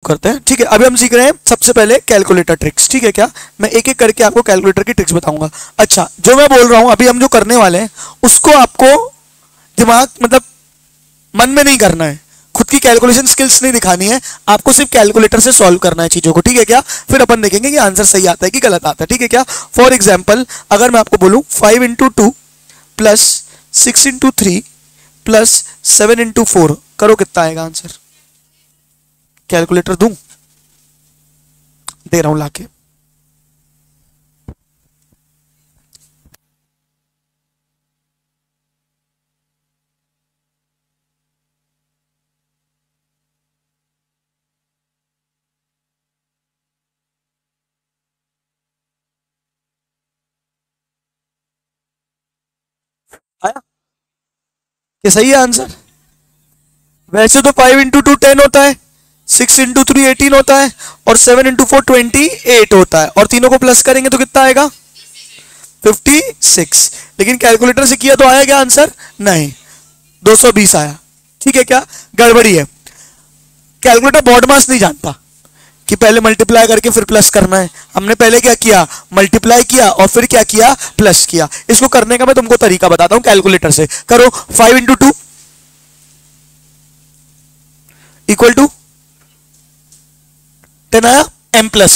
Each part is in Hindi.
करते हैं। ठीक है, अभी हम सीख रहे हैं सबसे पहले कैलकुलेटर ट्रिक्स। ठीक है क्या, मैं एक एक करके आपको कैलकुलेटर की ट्रिक्स बताऊंगा। अच्छा, जो मैं बोल रहा हूं अभी हम जो करने वाले हैं उसको आपको दिमाग मतलब मन में नहीं करना है, खुद की कैलकुलेशन स्किल्स नहीं दिखानी है, आपको सिर्फ कैलकुलेटर से सॉल्व करना है चीजों को। ठीक है क्या, फिर अपन देखेंगे कि आंसर सही आता है कि गलत आता है। ठीक है क्या, फॉर एग्जाम्पल अगर मैं आपको बोलूं 5 into 2 plus 6 into 3 plus 7 into 4, करो कितना आएगा आंसर। कैलकुलेटर दूं, दे रहा हूं लाके। आया ये सही है आंसर। वैसे तो 5 इंटू 2 10 होता है, 6 इंटू 3 18 होता है और 7 इंटू 4 28 होता है, और तीनों को प्लस करेंगे तो कितना आएगा 56। लेकिन कैलकुलेटर से किया तो आया क्या आंसर, नहीं 220 आया। ठीक है क्या, गड़बड़ी है। कैलकुलेटर बॉड मास नहीं जानता कि पहले मल्टीप्लाई करके फिर प्लस करना है। हमने पहले क्या किया, मल्टीप्लाई किया और फिर क्या किया, प्लस किया। इसको करने का मैं तुमको तरीका बताता हूं कैलकुलेटर से। करो 5 इंटू 2 इक्वल टू 10 आया, एम प्लस।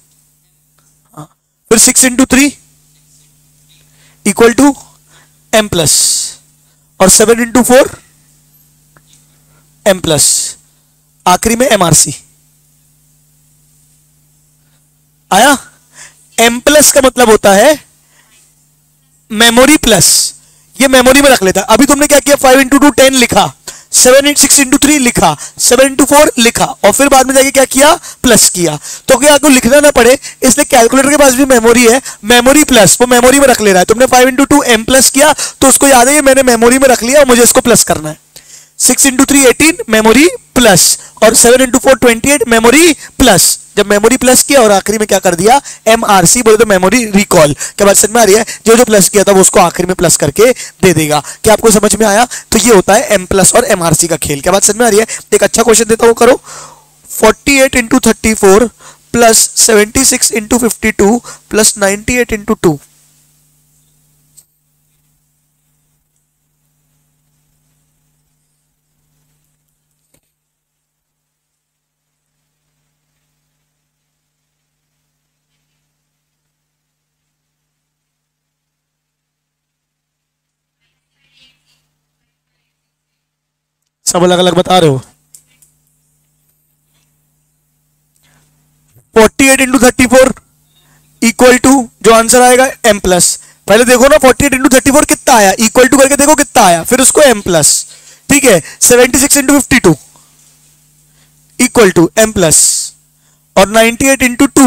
फिर 6 into 3 equal to M plus, और 7 इंटू 4 एम प्लस, आखिरी में एमआरसी आया। एम प्लस का मतलब होता है मेमोरी प्लस, ये मेमोरी में रख लेता है। अभी तुमने क्या किया, 5 इंटू 2 10 लिखा, 6 इंटू 3 लिखा, 7 इंटू 4 लिखा, और फिर बाद में जाके क्या किया, प्लस किया। तो क्या आपको लिखना ना पड़े, इसलिए कैलकुलेटर के पास भी मेमोरी है, मेमोरी प्लस, वो मेमोरी में रख ले रहा है। तुमने 5 इंटू 2 एम प्लस किया तो उसको याद है ये मैंने मेमोरी में रख लिया और मुझे इसको प्लस करना है। 6 इंटू 3 18 मेमोरी प्लस, और 7 इंटू 4 28 मेमोरी प्लस। जब मेमोरी प्लस किया और आखिरी में क्या कर दिया, एमआरसी बोले तो मेमोरी रिकॉल। क्या बात समझ में आ रही है, जो जो प्लस किया था वो उसको आखिर में प्लस करके दे देगा। क्या आपको समझ में आया, तो ये होता है एम प्लस और एमआरसी का खेल। क्या बात समझ में आ रही है। एक अच्छा क्वेश्चन देता हूं, करो 48 into 34 plus 76 into 52 plus 98 into 2। सब अलग अलग बता रहे हो। 48 इंटू 34 इक्वल टू, जो आंसर आएगा एम प्लस। पहले देखो ना 48 इंटू 34 कितना आया, इक्वल टू करके देखो कितना आया, फिर उसको एम प्लस। ठीक है, 76 into 52 equal to M plus, और 98 इंटू 2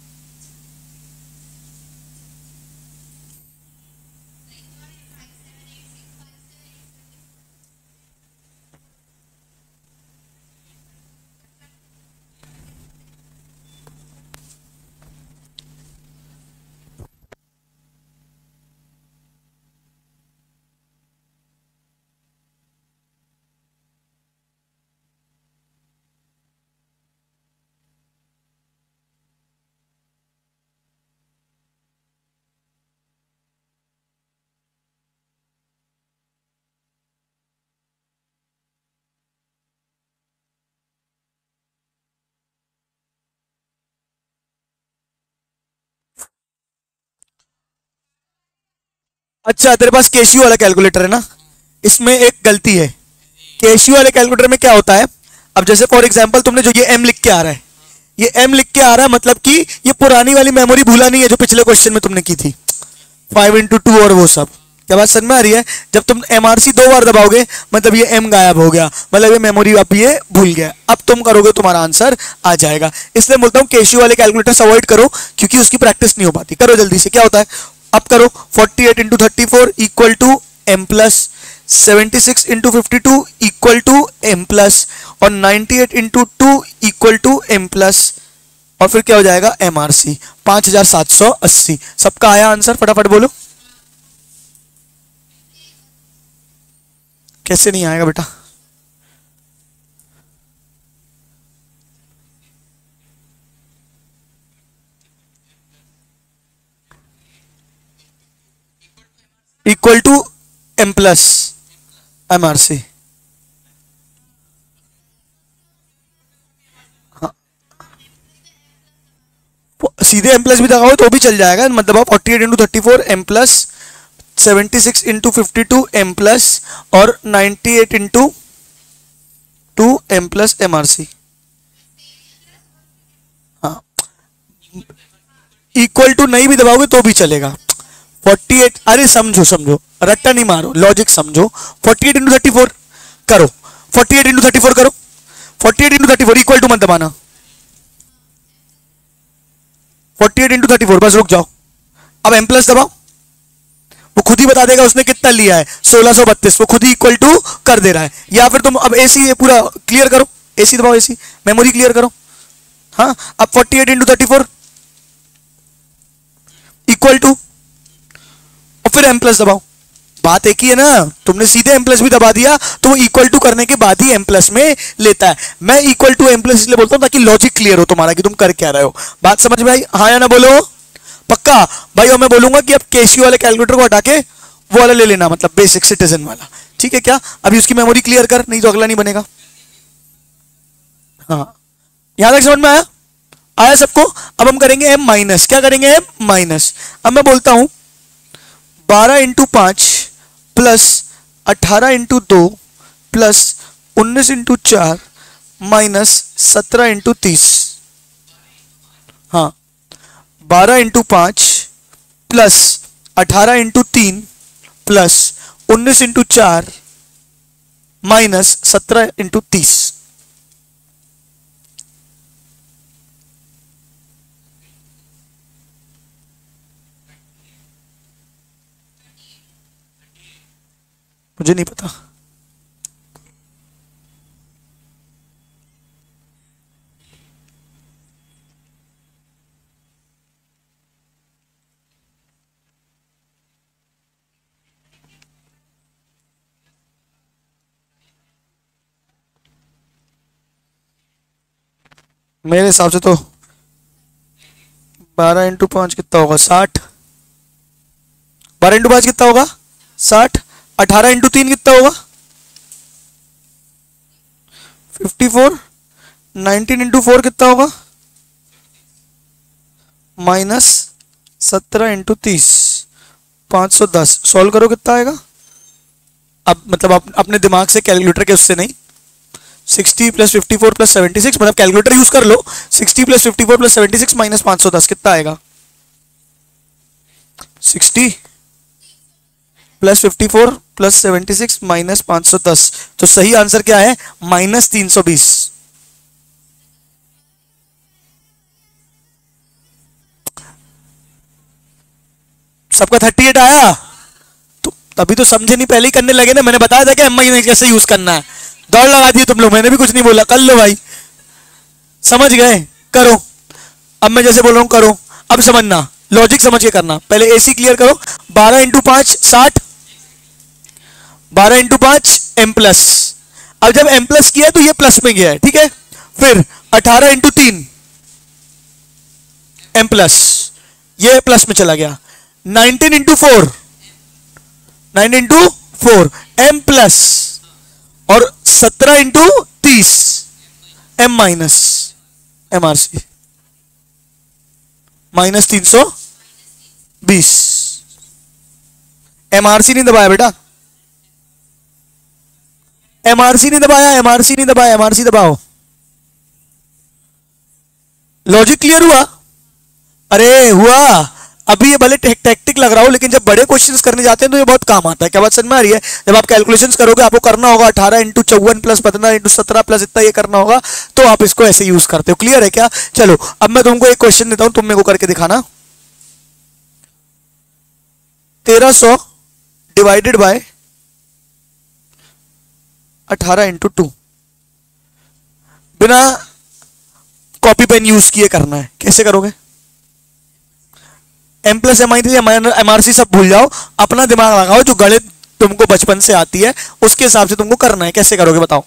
अच्छा, तेरे पास केशियो वाला कैलकुलेटर है ना, इसमें एक गलती है। केशियो वाले कैलकुलेटर में क्या होता है, अब जैसे फॉर एग्जांपल तुमने जो ये एम लिख के आ रहा है, ये एम लिख के आ रहा है, मतलब कि ये पुरानी वाली मेमोरी भूला नहीं है जो पिछले क्वेश्चन में तुमने की थी 5 इंटू 2 और वो सब। क्या बात समझ में आ रही है। जब तुम एमआरसी 2 बार दबाओगे मतलब ये एम गायब हो गया, मतलब ये मेमोरी अब ये भूल गया। अब तुम करोगे तुम्हारा आंसर आ जाएगा। इसलिए बोलता हूँ केशियो वाले कैलकुलेटर अवॉइड करो, क्योंकि उसकी प्रैक्टिस नहीं हो पाती। करो जल्दी से, क्या होता है, अब करो 48 into 34 equal to M plus, 76 into 52 equal to M plus, और 98 into 2 equal to M plus, और फिर क्या हो जाएगा एमआरसी 5780। सबका आया आंसर, फटाफट बोलो। कैसे नहीं आएगा बेटा, equal to M plus M R C. सीधे एम प्लस भी लगाओ तो भी चल जाएगा, मतलब आप 48 into 34 M plus 76 into 52 M plus और 98 into 2 M plus M R C. हाँ, इक्वल टू नहीं भी दबाओगे तो भी चलेगा। 48, अरे समझो समझो, रट्टा नहीं मारो, लॉजिक समझो। 48 इंटू 34 करो, 48 इंटू 34 करो, 48 इंटू 34 इक्वल टू मत दबाना, 48 इंटू 34 बस रुक जाओ। अब एम प्लस दबाओ, वो खुद ही बता देगा उसने कितना लिया है, 1632, वो खुद ही इक्वल टू कर दे रहा है। या फिर तुम अब एसी पूरा क्लियर करो, एसी दबाओ, एसी मेमोरी क्लियर करो। हाँ, अब 48 इंटू 34 इक्वल टू, और फिर एम प्लस दबाओ। बात एक ही है ना, तुमने सीधे एम प्लस भी दबा दिया तो वो इक्वल टू करने के बाद ही एम प्लस में लेता है। मैं इक्वल टू एम प्लस इसलिए बोलता हूं ताकि लॉजिक क्लियर हो तुम्हारा कि तुम कर क्या रहे हो। बात समझ में आई? हाँ या ना बोलो पक्का भाई। और मैं बोलूंगा कि अब केसीओ वाले कैलकुलेटर को हटा के वो वाला ले लेना, मतलब बेसिक सिटीजन वाला, ठीक है क्या? अभी उसकी मेमोरी क्लियर कर, नहीं तो अगला नहीं बनेगा। हाँ, यहां तक समझ में आया? आया सबको? अब हम करेंगे एम माइनस, क्या करेंगे? M minus. अब मैं बोलता हूं 12 into 5 plus 18 into 2 plus 19 into 4 minus 17 into 30। हाँ, 12 into 5 plus 18 into 3 plus 19 into 4 minus 17 into 30। मुझे नहीं पता। मेरे हिसाब से तो 12 इंटू 5 कितना होगा? 60। 12 इंटू 5 कितना होगा? 60। 18 इंटू 3 कितना होगा? 54। 19 इंटू 4 कितना होगा? Minus 17 into 30, 510। सॉल्व करो कितना आएगा? अब मतलब अपने दिमाग से, कैलकुलेटर के उससे नहीं। 60 प्लस 54 प्लस 76, मतलब कैलकुलेटर यूज कर लो। 60 प्लस 54 प्लस 76 माइनस 510 कितना आएगा? 60 प्लस 54 प्लस 76 माइनस 510। तो सही आंसर क्या है? माइनस 320। सबका 38 आया? तो तभी तो समझे नहीं, पहले ही करने लगे ना। मैंने बताया था कि एम आई कैसे यूज करना है। दौड़ लगा दी तुम लोग, मैंने भी कुछ नहीं बोला। कर लो भाई, समझ गए? करो। अब मैं जैसे बोल रहा हूं करो। अब समझना, लॉजिक समझ के करना। पहले एसी क्लियर करो। 12 इंटू 5 60, 12 इंटू 5 एम प्लस। अब जब एम प्लस किया तो ये प्लस में गया है, ठीक है। फिर 18 इंटू 3 एम प्लस, ये प्लस में चला गया। 19 इंटू 4, 9 इंटू 4 एम प्लस, और 17 into 30 M minus M R C, minus 320। MRC नहीं दबाया बेटा, एमआरसी नहीं दबाया, एमआरसी नहीं दबाया, एमआरसी दबाओ। लॉजिक क्लियर हुआ? अरे हुआ। अभी ये भले टैक्टिक लग रहा हो, लेकिन जब बड़े क्वेश्चंस करने जाते हैं तो ये बहुत काम आता है। क्या बात समझ में आ रही है? जब आप कैलकुलेशंस करोगे, आपको करना होगा 18 इंटू 54 प्लस 15 इंटू 17 प्लस इतना ये करना होगा, तो आप इसको ऐसे यूज करते हो। क्लियर है क्या? चलो अब मैं तुमको एक क्वेश्चन देता हूं, तुम मेरे को करके दिखाना। 1300 डिवाइडेड बाय 18 इंटू 2, बिना कॉपी पेन यूज किए करना है। कैसे करोगे? एम प्लस एम आई थी, एमआरसी सब भूल जाओ, अपना दिमाग लगाओ। जो गणित तुमको बचपन से आती है उसके हिसाब से तुमको करना है। कैसे करोगे बताओ?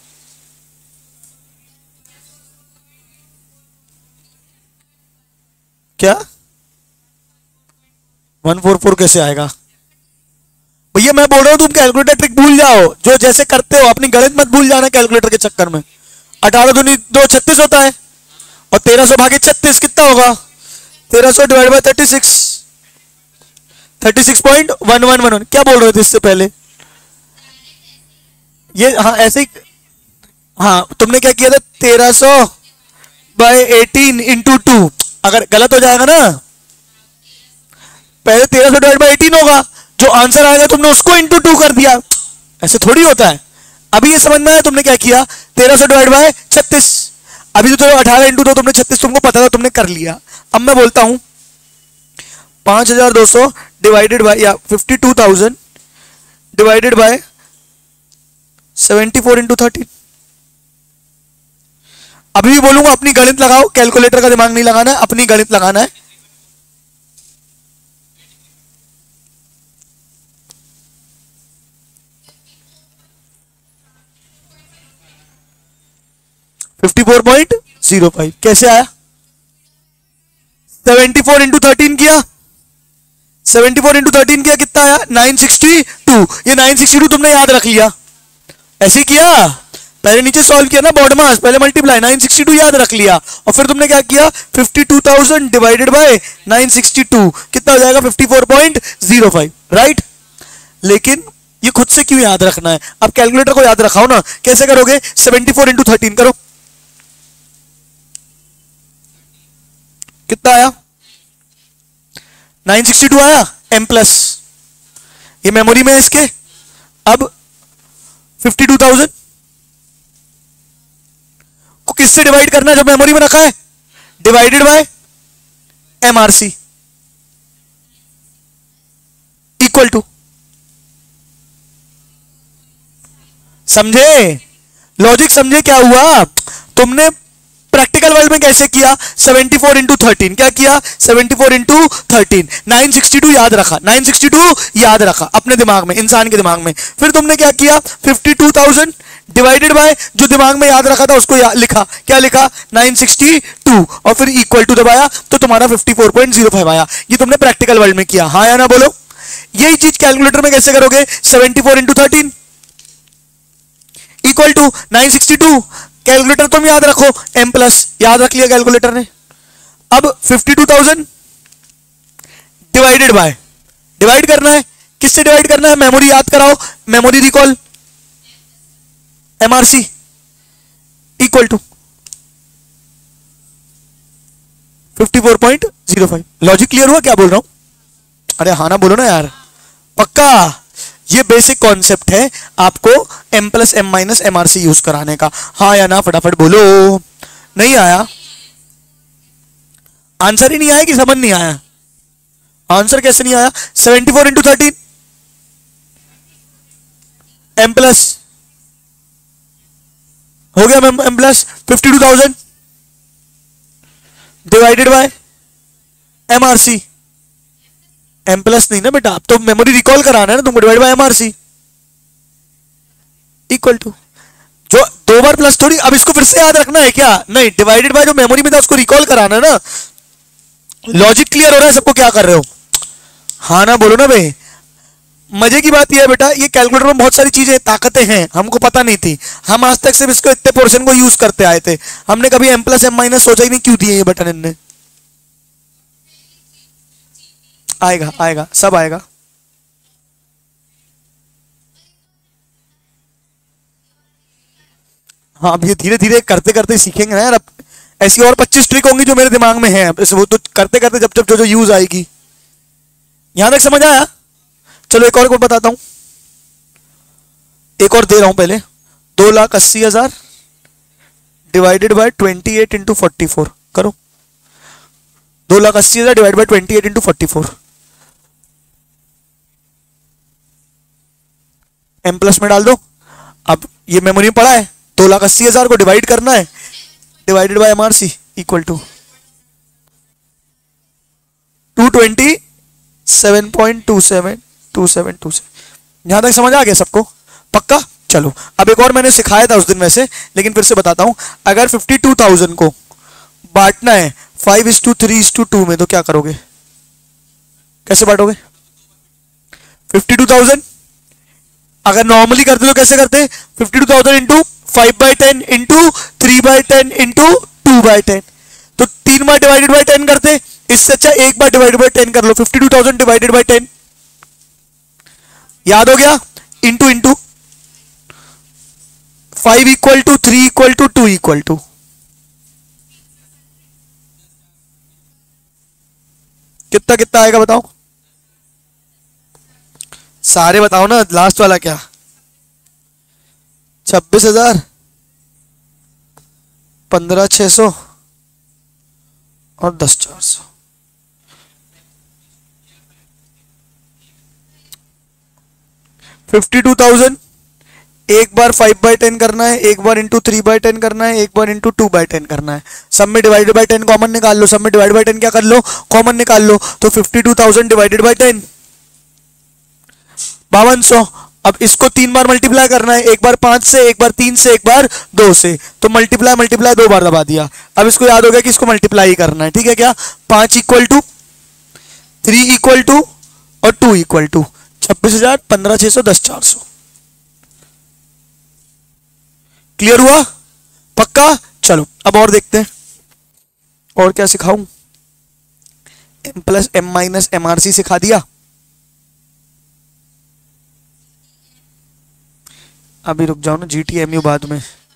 क्या 144 कैसे आएगा भैया मैं बोल रहा हूँ तुम कैलकुलेटर ट्रिक भूल जाओ, जो जैसे करते हो अपनी गणित मत भूल जाना कैलकुलेटर के चक्कर में। 18 दूनी 2 36 होता है, और 1300 भागे 36 कितना होगा? 1300 डिवाइड बाय 36, 36.1111। क्या बोल रहे थे इससे पहले? ये हाँ ऐसे ही, हाँ तुमने क्या किया था? 1300 बाय 18 इंटू 2। अगर गलत हो जाएगा ना, पहले 1300 डिवाइड बाय 18 होगा, जो आंसर आएगा तुमने उसको इंटू 2 कर दिया। ऐसे थोड़ी होता है। अभी ये समझ में आया तुमने क्या किया? 1300 डिवाइड बाय 36। अभी तो 18 इंटू 2 तुमने 36 तुमको पता था, तुमने कर लिया। अब मैं बोलता हूं 5200 डिवाइडेड बाय या 52,000 डिवाइडेड बाय 74 इंटू 13। अभी भी बोलूंगा अपनी गणित लगाओ, कैलकुलेटर का दिमाग नहीं लगाना है, अपनी गणित लगाना है। $54.05 कैसे आया? 74 इंटू 13 किया, 74 इंटू 13 किया, कितना आया? 962। ये 962 तुमने याद रख लिया, ऐसे किया। पहले नीचे सॉल्व किया ना बॉड मास, पहले मल्टीप्लाई, 962 याद रख लिया, और फिर तुमने क्या किया? 52,000 डिवाइडेड बाय 962 कितना हो जाएगा? 54.05, राइट। लेकिन ये खुद से क्यों याद रखना है? अब कैलकुलेटर को याद रखाओ ना। कैसे करोगे? 74 इंटू 13 करो, कितना आया? 962 आया, m प्लस, ये मेमोरी में है इसके। अब 52,000 को किससे डिवाइड करना है जो मेमोरी में रखा है? Divided by MRC equal to, समझे? लॉजिक समझे क्या हुआ? तुमने प्रैक्टिकल वर्ल्ड में कैसे किया? 74 इंटू 13 क्या किया? 74 इंटू 13, 962 याद रखा, 962 याद रखा अपने दिमाग में, इंसान के दिमाग में। फिर तुमने क्या किया? 52,000 डिवाइडेड बाय, जो दिमाग में याद रखा था उसको लिखा, क्या लिखा? 962, और फिर इक्वल टू दबाया तो तुम्हारा 54.05 आया। ये तुमने प्रैक्टिकल वर्ल्ड में किया, हाँ या ना बोलो? यही चीज कैलकुलेटर में कैसे करोगे? 74 इंटू 13 इक्वल टू 962। कैलकुलेटर तुम याद रखो, m प्लस याद रख लिया कैलकुलेटर ने। अब 52,000 डिवाइडेड बाय, डिवाइड करना है, किससे डिवाइड करना है? मेमोरी याद कराओ, memory recall, MRC equal to 54.05। Logic clear हुआ क्या बोल रहा हूं? अरे हाँ ना बोलो ना यार, पक्का। ये बेसिक कॉन्सेप्ट है आपको m plus m minus MRC use कराने का, हाँ या ना? फटाफट बोलो। नहीं आया? आंसर ही नहीं आया कि समझ नहीं आया? आंसर कैसे नहीं आया? 74 इंटू 13 m प्लस हो गया, m plus 52,000 divided by MRC। m plus नहीं ना बेटा, अब तो मेमोरी रिकॉल कराना है ना तुमको, divide by MRC equal to, जो 2 बार प्लस थोड़ी, अब इसको फिर से याद रखना है क्या? नहीं, डिवाइडेड बाय जो मेमोरी में था उसको रिकॉल कराना है ना। लॉजिक क्लियर हो रहा है सबको? क्या कर रहे हो? हाँ ना बोलो ना भाई। मजे की बात यह है बेटा, ये कैलकुलेटर में बहुत सारी चीजें, ताकतें हैं, हमको पता नहीं थी। हम आज तक सिर्फ इसको इतने पोर्शन को यूज करते आए थे, हमने कभी m प्लस m माइनस सोचा ही नहीं। क्यों दिए ये बटन इनने? आएगा आएगा, सब आएगा। हाँ, अब ये धीरे धीरे करते करते सीखेंगे ना यार। अब ऐसी और 25 ट्रिक होंगी जो मेरे दिमाग में है, वो तो करते करते जब जब जो यूज आएगी। यहां तक समझ आया? चलो एक और को बताता हूं, एक और दे रहा हूं पहले। 2,80,000 डिवाइडेड बाय 28 इंटू 44 करो। 2,80,000 divide by 28 into 44 m plus में डाल दो। अब ये मेमोरी में पड़ा है, 2,80,000 को डिवाइड करना है, divided by MRC equal to 227.2727। यहां तक समझ आ गया सबको? पक्का? चलो अब एक और मैंने सिखाया था उस दिन में से, लेकिन फिर से बताता हूं। अगर 52,000 को बांटना है 5:3:2 में, तो क्या करोगे? कैसे बांटोगे? 52,000 अगर नॉर्मली करते तो कैसे करते? 52,000 इंटू 5/10 इंटू 3/10 इंटू 2/10, तो 3 बार डिवाइडेड बाय 10 करते। इससे अच्छा एक बार डिवाइडेड बाय 10 कर लो, 52,000 डिवाइडेड बाय 10, याद हो गया? Into into 5 equal to 3 equal to 2 equal to, कितना कितना आएगा बताओ? सारे बताओ ना, लास्ट वाला क्या? 26,000, 15,600 और 10,400। $52,000 एक बार 5/10 करना है, एक बार इंटू 3/10 करना है, एक बार इंटू 2/10 करना है। सब में डिवाइडेड बाय 10 कॉमन निकाल लो, सब में डिवाइडेड बाय 10 क्या कर लो? कॉमन निकाल लो। तो 52,000 डिवाइडेड बाय 10 5200। अब इसको 3 बार मल्टीप्लाई करना है, एक बार 5 से, एक बार 3 से, एक बार 2 से, तो मल्टीप्लाई मल्टीप्लाई 2 बार दबा दिया। अब इसको याद हो गया कि इसको मल्टीप्लाई करना है, ठीक है क्या? 5 इक्वल टू 3 इक्वल टू और 2 इक्वल टू 26,000, 15,600, 10,400। क्लियर हुआ? पक्का? चलो अब और देखते हैं, और क्या सिखाऊं? m plus m minus MRC सिखा दिया। अभी रुक जाओ ना, GTMU बाद में।